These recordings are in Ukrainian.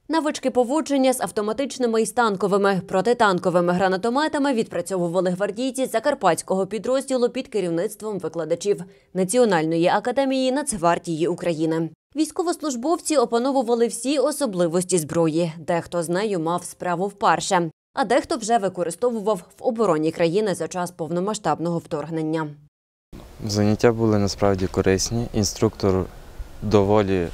Навички поводження з автоматичними і станковими протитанковими гранатометами відпрацьовували гвардійці закарпатського підрозділу під керівництвом викладачів Національної академії Нацгвардії України. Військовослужбовці опановували всі особливості зброї. Дехто з нею мав справу вперше, а дехто вже використовував в обороні країни за час повномасштабного вторгнення. Заняття були насправді корисні. Інструктор доволі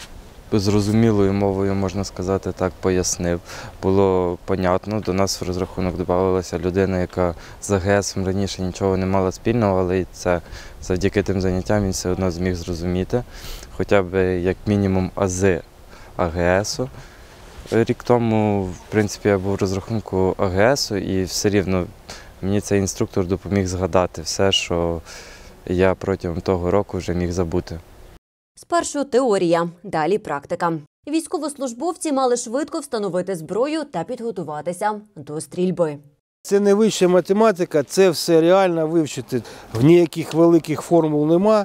зрозумілою мовою, можна сказати так, пояснив. Було понятно, до нас в розрахунок додавалася людина, яка з АГСом раніше нічого не мала спільного, але і це завдяки тим заняттям він все одно зміг зрозуміти. Хоча б як мінімум ази АГСу. Рік тому, в принципі, я був в розрахунку АГСу і все рівно мені цей інструктор допоміг згадати все, що я протягом того року вже міг забути. Спершу теорія, далі практика. Військовослужбовці мали швидко встановити зброю та підготуватися до стрільби. Це не вища математика, це все реально вивчити. В ніяких великих формул нема,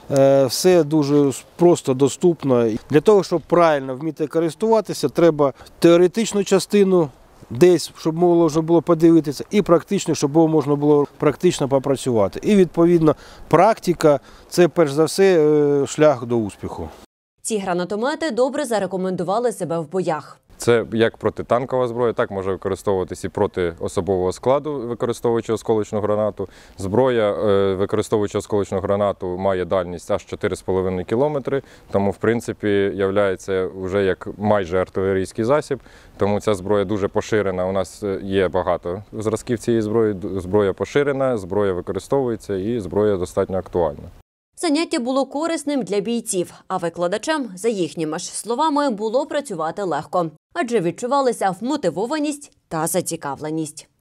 все дуже просто, доступно. Для того, щоб правильно вміти користуватися, треба теоретичну частину десь, щоб можна було подивитися, і практично, щоб можна було практично попрацювати. І, відповідно, практика – це, перш за все, шлях до успіху. Ці гранатомети добре зарекомендували себе в боях. Це як протитанкова зброя, так може використовуватись і проти особового складу, використовуючи осколочну гранату. Зброя, використовуючи осколочну гранату, має дальність аж 4,5 кілометри, тому, в принципі, є вже як майже артилерійський засіб. Тому ця зброя дуже поширена. У нас є багато зразків цієї зброї. Зброя поширена, зброя використовується і зброя достатньо актуальна. Заняття було корисним для бійців, а викладачам, за їхніми ж словами, було працювати легко. Адже відчувалися вмотивованість та зацікавленість.